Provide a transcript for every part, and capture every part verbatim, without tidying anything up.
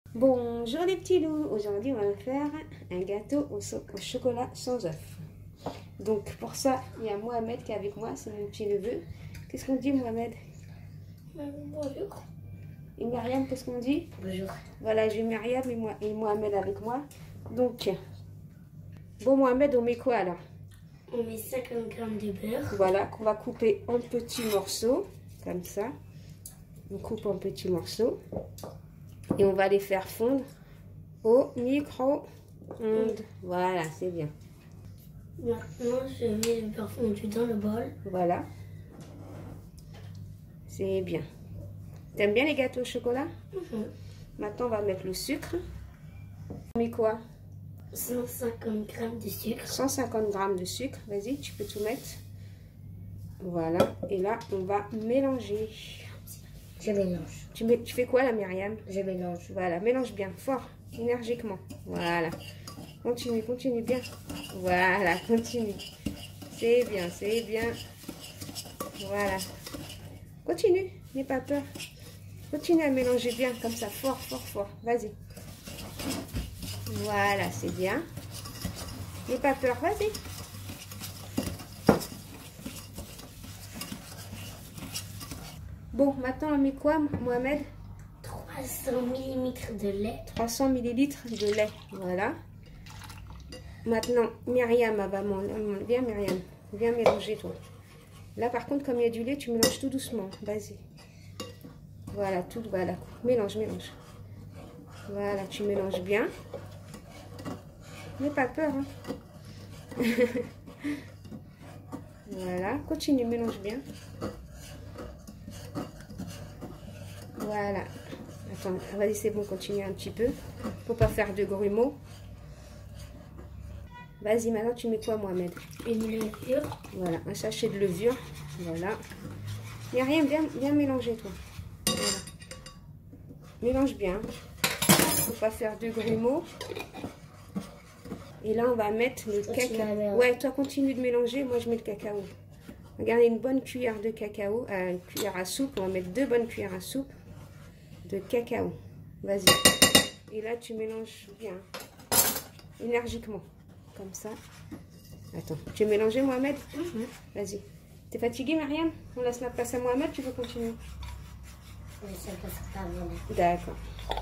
Bonjour les petits loups, aujourd'hui on va faire un gâteau au, so au chocolat sans œuf. Donc pour ça, il y a Mohamed qui est avec moi, c'est mon petit neveu. Qu'est-ce qu'on dit Mohamed? Bonjour. Et Myriam, qu'est-ce qu'on dit? Bonjour. Voilà, j'ai Myriam et, moi, et Mohamed avec moi. Donc, bon Mohamed, on met quoi alors? On met cinquante grammes de beurre. Voilà, qu'on va couper en petits morceaux, comme ça. On coupe en petits morceaux. Et on va les faire fondre au micro-ondes. Voilà, c'est bien. Maintenant, je mets le beurre fondu dans le bol. Voilà. C'est bien. T'aimes bien les gâteaux au chocolat? Mm-hmm. Maintenant, on va mettre le sucre. On met quoi? cent cinquante grammes de sucre. cent cinquante grammes de sucre. Vas-y, tu peux tout mettre. Voilà. Et là, on va mélanger. Je mélange. Tu, mets, tu fais quoi là, Myriam? Je mélange. Voilà, mélange bien, fort, énergiquement. Voilà. Continue, continue bien. Voilà, continue. C'est bien, c'est bien. Voilà. Continue, n'aie pas peur. Continue à mélanger bien, comme ça, fort, fort, fort. Vas-y. Voilà, c'est bien. N'aie pas peur, vas-y. Bon, maintenant on met quoi, Mohamed? trois cents millilitres de lait. trois cents millilitres de lait, voilà. Maintenant, Myriam, va viens Myriam, viens mélanger toi. Là par contre, comme il y a du lait, tu mélanges tout doucement, vas-y. Voilà, tout, voilà, mélange, mélange. Voilà, tu mélanges bien. N'aie pas peur, hein. Voilà, continue, mélange bien. Voilà. Attends, vas-y, c'est bon, continue un petit peu. Faut pas faire de grumeaux. Vas-y, maintenant tu mets quoi, Mohamed? Une levure. Voilà, un sachet de levure. Voilà. Myriam, viens, viens mélanger, toi. Voilà. Mélange bien. Faut pas faire de grumeaux. Et là, on va mettre le cacao. Ouais, toi, continue de mélanger. Moi, je mets le cacao. Regardez, une bonne cuillère de cacao. Euh, une cuillère à soupe. On va mettre deux bonnes cuillères à soupe de cacao. Vas-y. Et là, tu mélanges bien. Énergiquement. Comme ça. Attends. Tu veux mélanger, Mohamed? Mm-hmm. Vas-y. T'es fatigué, Myriam? On laisse la place à Mohamed, tu veux continuer? Oui, ça passe pas vraiment. D'accord.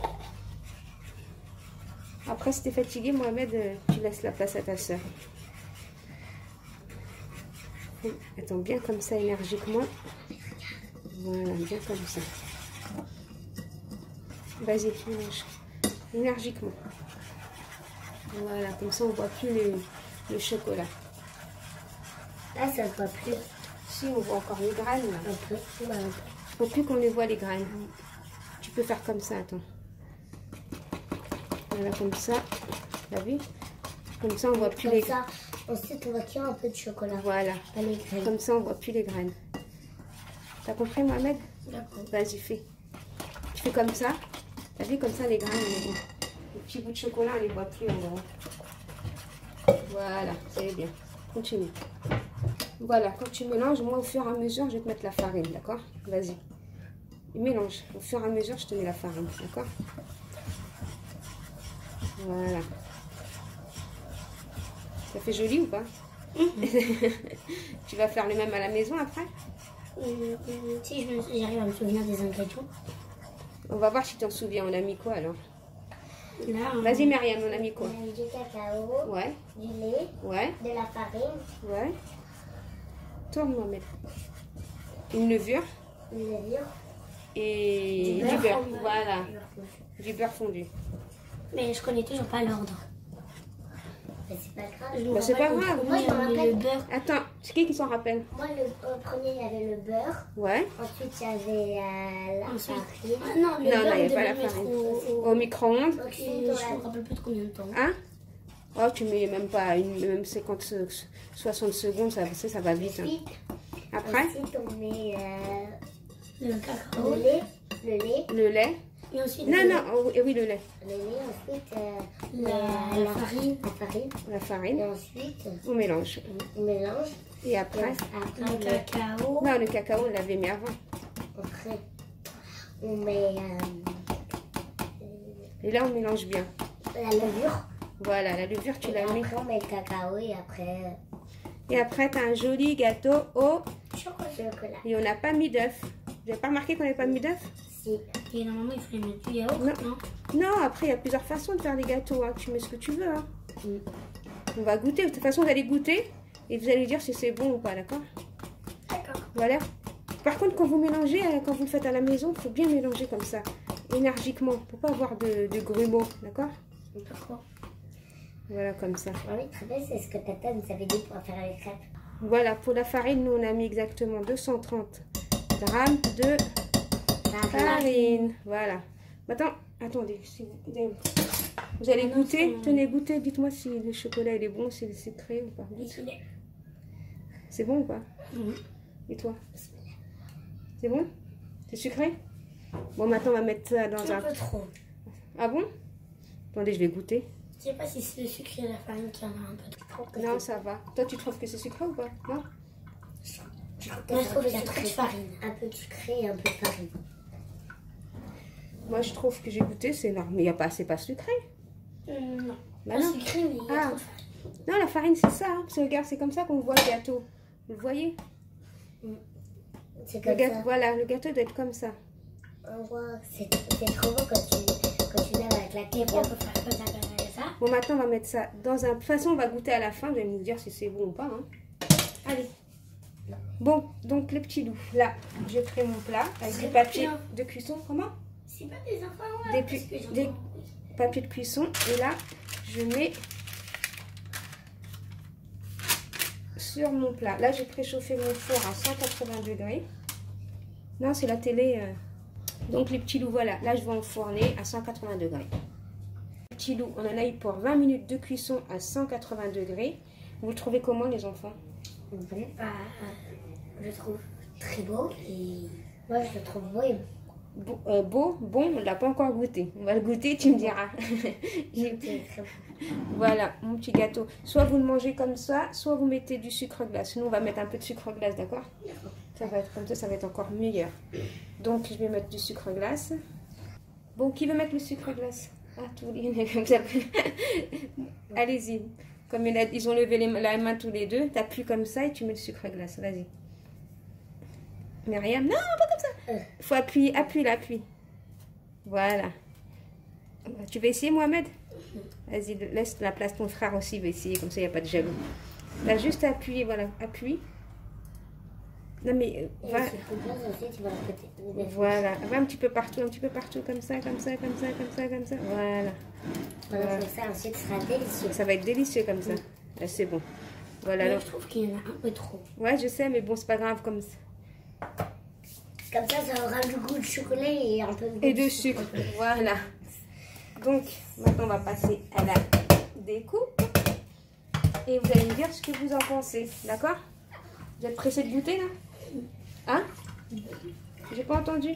Après, si t'es fatigué, Mohamed, tu laisses la place à ta soeur. Attends, bien comme ça, énergiquement. Voilà, bien comme ça. Vas-y, mélange. Énergiquement. Voilà, comme ça, on ne voit plus le, le chocolat. Là, ça ne voit plus. Si, on voit encore les graines, là. Un peu. Ouais, un peu. Faut plus qu'on les voit, les graines. Tu peux faire comme ça, attends. Voilà, comme ça. T'as vu? Comme ça, on voit plus comme les graines. Ensuite, on va tirer un peu de chocolat. Voilà. Pas les graines. Comme ça, on voit plus les graines. T'as compris, Mohamed? D'accord. Vas-y, fais. Tu fais comme ça. T'as vu, comme ça, les graines, les, les petits bouts de chocolat, on les voit plus en gros. Voilà, c'est bien. Continue. Voilà, quand tu mélanges, moi, au fur et à mesure, je vais te mettre la farine, d'accord? Vas-y. Mélange. Au fur et à mesure, je te mets la farine, d'accord? Voilà. Ça fait joli ou pas? Mm-hmm. Tu vas faire le même à la maison après? euh, Si j'arrive à me souvenir des ingrédients. On va voir si tu t'en souviens. On a mis quoi alors? On... Vas-y Myriam, on a mis quoi? On a mis du cacao, ouais. Du lait, ouais. De la farine. Ouais. Tourne Mohamed. Une levure. Une levure. Et du beurre. Du beurre. Voilà. Du beurre fondu. Mais je connais toujours pas l'ordre. C'est pas grave. Bah, c'est pas grave. Moi, je me rappelle. Le beurre. Attends, c'est qui qui s'en rappelle? Moi, le, au premier, il y avait le beurre. Ouais. Ensuite, il y avait euh, la Ensuite. farine. Ah, non, le non, beurre, non, il n'y a pas la farine. Au, au, au micro-ondes. Je ne me rappelle plus de combien de temps. Hein? Oh, tu mets même pas une, même cinquante, soixante secondes, ça, ça, ça va vite. Ensuite, hein. Après? Ensuite, on met euh, le cacao. Le lait. Le lait. Le lait. Et ensuite, non, le... non, oh, oui, le lait. Le lait, ensuite, euh, la, la farine. La farine. La farine. Et ensuite, on mélange. On mélange. Et après, après le, le cacao. Non, le cacao, on l'avait mis avant. Après, on met... Euh, Et là, on mélange bien. La levure. Voilà, la levure, tu Et la mets. après, on met le cacao et après... Et après, tu as un joli gâteau au chocolat. Et on n'a pas mis d'œuf. Vous n'avez pas remarqué qu'on n'avait pas mis d'œuf? Si. Et normalement, il fallait mettre du yaourt, non? Non, non, après, il y a plusieurs façons de faire les gâteaux. Hein. Tu mets ce que tu veux. Hein. Mm. On va goûter. De toute façon, vous allez goûter et vous allez dire si c'est bon ou pas, d'accord? D'accord. Voilà. Par contre, quand vous mélangez, quand vous le faites à la maison, il faut bien mélanger comme ça, énergiquement, pour pas avoir de, de grumeaux, d'accord? Pourquoi? Voilà, comme ça. Ah oui, très bien, c'est ce que Tata nous avait dit pour faire les crêpes. Voilà, pour la farine, nous on a mis exactement deux cent trente grammes de farine. farine. Voilà. Maintenant, attendez, si vous, vous allez goûter, tenez, goûter, dites-moi si le chocolat il est bon, si c'est sucré ou pas. C'est bon ou pas? Oui. Et toi? C'est bon? C'est sucré? Bon, maintenant on va mettre ça dans un... un peu trop. Ah bon? Attendez, je vais goûter. Je sais pas si c'est le sucre et la farine qui en a un peu trop. Non, ça va. Toi, tu trouves que c'est sucré ou pas? Non? Je trouve qu'il y a trop de farine. Un peu de sucré et un peu de farine. Moi, je trouve que j'ai goûté, c'est normal. Mais il n'y a pas, c'est pas sucré. Euh, non. Bah pas non. sucré, mais il y a ah. trop de farine. Non, la farine, c'est ça. Hein. Parce que regarde, c'est comme ça qu'on voit le gâteau. Vous le voyez? C'est comme le gâteau, ça. Voilà, le gâteau doit être comme ça. On voit, c'est trop beau quand tu, quand tu laves avec la clé. On peut faire comme ça, comme ça. Bon, maintenant, on va mettre ça dans un... De toute façon, on va goûter à la fin. Vous allez nous dire si c'est bon ou pas. Hein. Allez. Bon, donc les petits loups. Là, j'ai pris mon plat avec du papier de cuisson. Comment? C'est pas des enfants, ouais, Des, des papiers de cuisson. Et là, je mets sur mon plat. Là, j'ai préchauffé mon four à cent quatre-vingts degrés. Non, c'est la télé. Euh... Donc, les petits loups, voilà. Là, je vais enfourner à cent quatre-vingts degrés. Les petits loups, on en a eu pour vingt minutes de cuisson à cent quatre-vingts degrés. Vous le trouvez comment, les enfants? Bon, bah, je le trouve très beau. Et moi, je le trouve beau et Beau, euh, beau, bon, on ne l'a pas encore goûté. On va le goûter, tu me diras. Voilà, mon petit gâteau. Soit vous le mangez comme ça, soit vous mettez du sucre glace. Nous, on va mettre un peu de sucre glace, d'accord? Ça va être comme ça, ça va être encore meilleur. Donc, je vais mettre du sucre glace. Bon, qui veut mettre le sucre glace? Ah, tous les... Allez-y. Comme il a... ils ont levé les... la main tous les deux, tu appuies comme ça et tu mets le sucre glace. Vas-y. Myriam, non, pas comme ça. Il faut appuyer, appuie, appuie. Voilà. Tu veux essayer, Mohamed? Vas-y, laisse la place, ton frère aussi va essayer, comme ça, il n'y a pas de jaloux. Tu as juste à appuyer, voilà, appuie. Non, mais... Euh, va... Voilà, va un petit peu partout, un petit peu partout, comme ça, comme ça, comme ça, comme ça, comme ça. Voilà. Voilà. Ça, ensuite, ça sera délicieux. Ça va être délicieux comme ça. Là, c'est bon. Voilà. Mais alors... je trouve qu'il y en a un peu trop. Ouais, je sais, mais bon, c'est pas grave comme ça. Comme ça, ça aura le goût de chocolat et un peu de, et de sucre. sucre. Voilà. Donc, maintenant, on va passer à la découpe. Et vous allez me dire ce que vous en pensez. D'accord? Vous êtes pressés de goûter, là? Hein? J'ai pas entendu?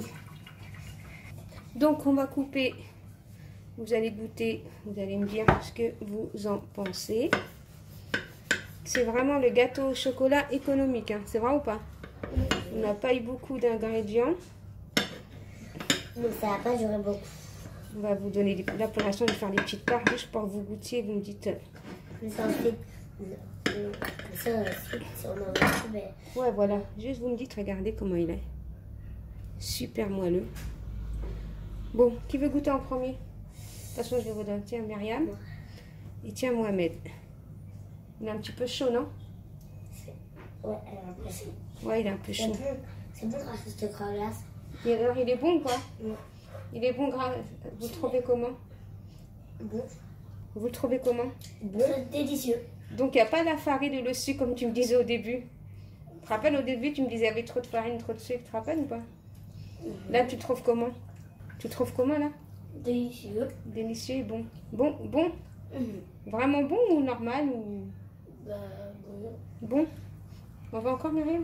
Donc, on va couper. Vous allez goûter. Vous allez me dire ce que vous en pensez. C'est vraiment le gâteau au chocolat économique. Hein. C'est vrai ou pas? On n'a pas eu beaucoup d'ingrédients. Donc ça va pas durer beaucoup. On va vous donner des... Là pour l'instant je vais faire des petites parts juste pour que vous goûtiez. Vous me dites... Mais ça ensuite... Ça ensuite si on en a trouvé. Ouais voilà. Juste vous me dites, regardez comment il est. Super moelleux. Bon, qui veut goûter en premier? De toute façon je vais vous donner. Tiens Myriam. Et tiens Mohamed. Il est un petit peu chaud, non? Ouais, elle est un peu chaud. Ouais, il est un peu chaud. C'est bon grâce à cette glace. Et alors, il est bon, quoi? Ouais. Il est bon grâce... Vous le trouvez comment? Bon. Vous le trouvez comment? Bon. Délicieux. Donc, il n'y a pas la farine et le sucre, comme tu me disais au début. Tu te rappelles, au début, tu me disais, il y avait trop de farine, trop de sucre. Tu te rappelles ou pas? Mm-hmm. Là, tu trouves comment? Tu trouves comment, là? Délicieux. Délicieux et bon. Bon, bon? Mm-hmm. Vraiment bon ou normal ou... Bah, bon. Bon. On va encore, Myriam?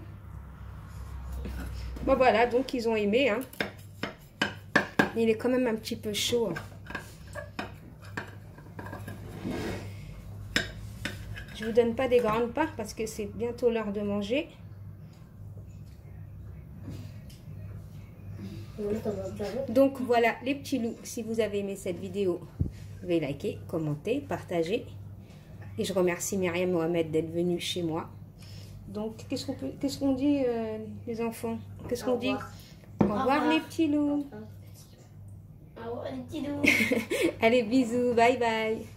Bon, voilà, donc ils ont aimé. Hein. Il est quand même un petit peu chaud. Hein. Je vous donne pas des grandes parts parce que c'est bientôt l'heure de manger. Donc voilà les petits loups, si vous avez aimé cette vidéo, vous pouvez liker, commenter, partager. Et je remercie Myriam Mohamed d'être venue chez moi. Donc qu'est-ce qu'on peut, qu'est-ce qu'on dit euh, les enfants? Qu'est-ce qu'on dit? Au revoir, Au revoir les petits loups. Au revoir les petits loups. Allez, bisous, bye bye.